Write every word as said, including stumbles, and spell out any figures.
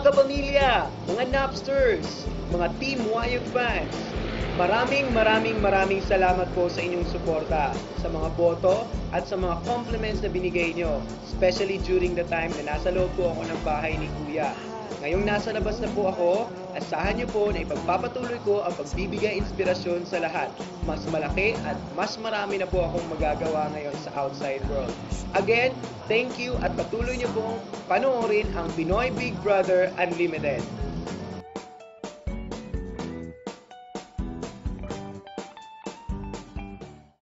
kapamilya, mga Napsters, mga Team Wayuk fans, maraming maraming maraming salamat po sa inyong suporta, sa mga boto at sa mga compliments na binigay nyo, especially during the time na nasa loob po ako ng bahay ni Kuya. Ngayong nasa labas na po ako, asahan nyo po na ipagpapatuloy ko ang pagbibigay inspirasyon sa lahat. Mas malaki at mas marami na po akong magagawa ngayon sa outside world. Again, thank you at patuloy nyo pong panoorin ang Pinoy Big Brother Unlimited.